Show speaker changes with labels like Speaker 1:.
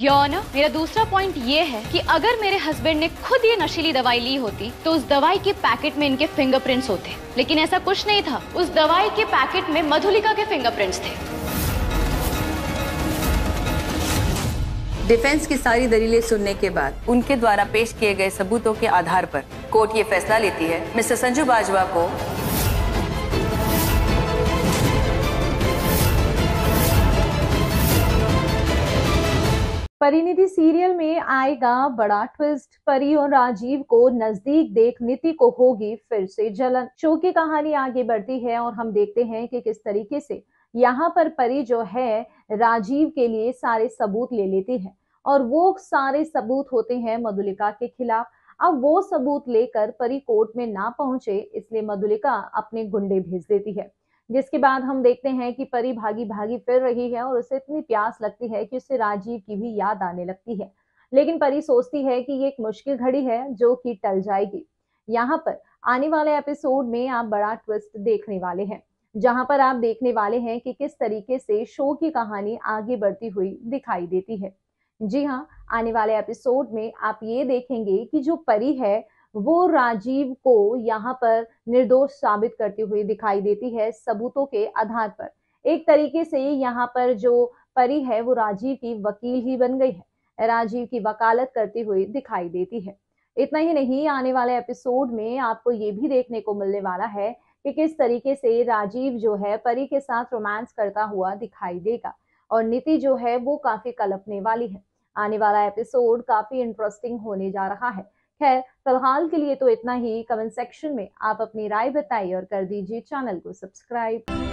Speaker 1: Your honour, मेरा दूसरा point ये है कि अगर मेरे हस्बैंड ने खुद ये नशीली दवाई ली होती तो उस दवाई के पैकेट में इनके फिंगरप्रिंट्स होते, लेकिन ऐसा कुछ नहीं था। उस दवाई के पैकेट में मधुलिका के फिंगरप्रिंट्स थे।
Speaker 2: डिफेंस की सारी दलीलें सुनने के बाद उनके द्वारा पेश किए गए सबूतों के आधार पर कोर्ट ये फैसला लेती है मिस्टर संजू बाजवा को
Speaker 3: परिणीति सीरियल में आएगा बड़ा ट्विस्ट। परी और राजीव को नजदीक देख नीति को होगी फिर से जलन। शो की कहानी आगे बढ़ती है और हम देखते हैं कि किस तरीके से यहाँ पर परी जो है राजीव के लिए सारे सबूत ले लेती है और वो सारे सबूत होते हैं मधुलिका के खिलाफ। अब वो सबूत लेकर परी कोर्ट में ना पहुंचे इसलिए मधुलिका अपने गुंडे भेज देती है, जिसके बाद हम देखते हैं कि परी भागी भागी फिर रही है और उसे इतनी प्यास लगती है कि उसे राजीव की भी याद आने लगती है। लेकिन परी सोचती है कि ये एक मुश्किल घड़ी है जो कि टल जाएगी। यहाँ पर आने वाले एपिसोड में आप बड़ा ट्विस्ट देखने वाले हैं, जहां पर आप देखने वाले हैं कि किस तरीके से शो की कहानी आगे बढ़ती हुई दिखाई देती है। जी हाँ, आने वाले एपिसोड में आप ये देखेंगे कि जो परी है वो राजीव को यहाँ पर निर्दोष साबित करती हुई दिखाई देती है सबूतों के आधार पर। एक तरीके से यहाँ पर जो परी है वो राजीव की वकील ही बन गई है, राजीव की वकालत करती हुई दिखाई देती है। इतना ही नहीं, आने वाले एपिसोड में आपको ये भी देखने को मिलने वाला है कि किस तरीके से राजीव जो है परी के साथ रोमांस करता हुआ दिखाई देगा और नीति जो है वो काफी कलपने वाली है। आने वाला एपिसोड काफी इंटरेस्टिंग होने जा रहा है। खैर, फिलहाल के लिए तो इतना ही। कमेंट सेक्शन में आप अपनी राय बताइए और कर दीजिए चैनल को सब्सक्राइब।